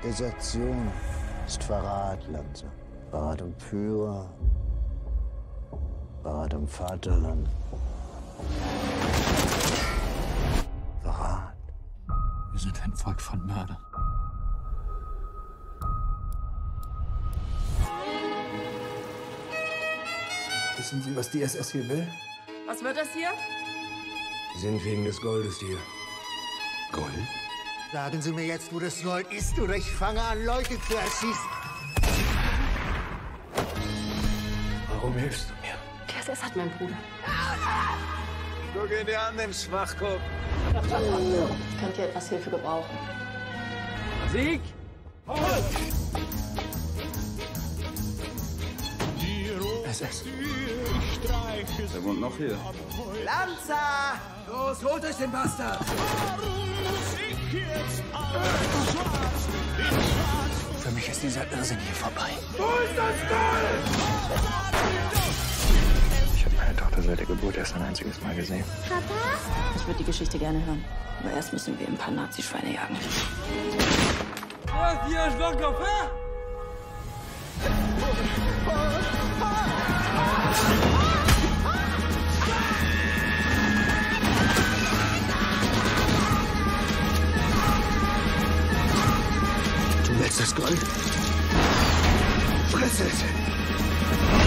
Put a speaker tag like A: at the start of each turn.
A: Desertion ist Verrat, Lanze. Verrat am Führer. Verrat am Vaterland. Verrat.
B: Wir sind ein Volk von Mördern.
C: Wissen Sie, was die SS hier will?
D: Was wird das hier?
C: Sie sind wegen des Goldes hier.
B: Gold?
A: Sagen Sie mir jetzt, wo das Gold ist, oder ich fange an, Leute zu erschießen.
C: Warum hilfst du mir?
D: Die SS hat meinen Bruder.
C: Guck ihn dir an, den Schwachkopf.
D: Könnt ihr etwas Hilfe gebrauchen?
C: Sieg!
B: SS.
C: Der wohnt noch hier.
A: Lanza!
C: Los, holt euch den Bastard!
B: Für mich ist dieser Irrsinn hier vorbei.
C: Wo ist das Gold?
B: Ich habe meine Tochter seit der Geburt erst ein einziges Mal gesehen.
D: Ich würde die Geschichte gerne hören. Aber erst müssen wir ein paar Nazi-Schweine jagen.
C: Was hier, Schwachkopf, hä?
A: Du willst das Gold? Friss es!